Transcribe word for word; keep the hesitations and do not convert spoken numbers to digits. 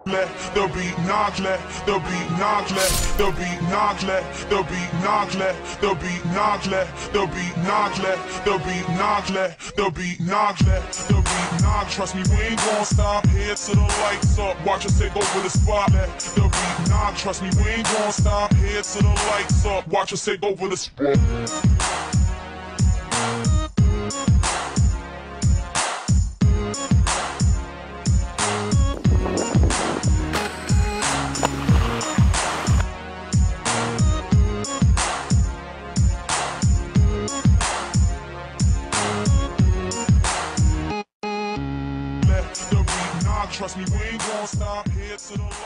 the beat nagle, the beat nagle, the beat nagle, the beat nagle, the beat nagle, the beat nagle, the beat nagle, the beat nagle, the beat nagle. Trust me, we ain't gon' stop. Head to the lights up, watch us take over the spot. The beat nagle. Trust me, we ain't gon' stop. Head to the lights up, watch us take over the spot. Trust me, we ain't gon' stop. Head to the